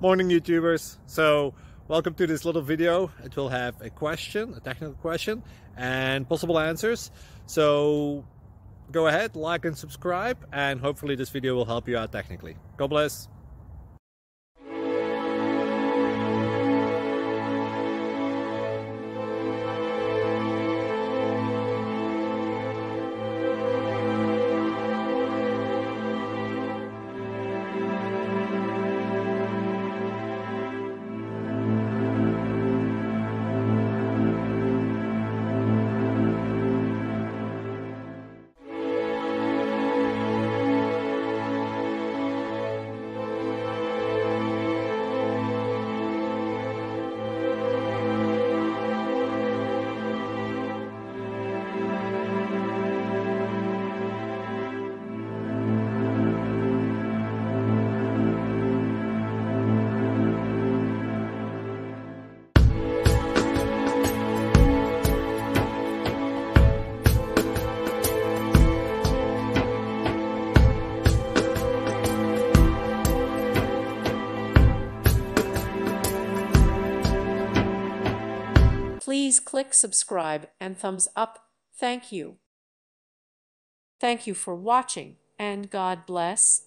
Morning YouTubers. So welcome to this little video. It will have a question, a technical question, and possible answers. So go ahead, like and subscribe, and hopefully this video will help you out technically. God bless. Please click subscribe and thumbs up. Thank you. Thank you for watching, and God bless.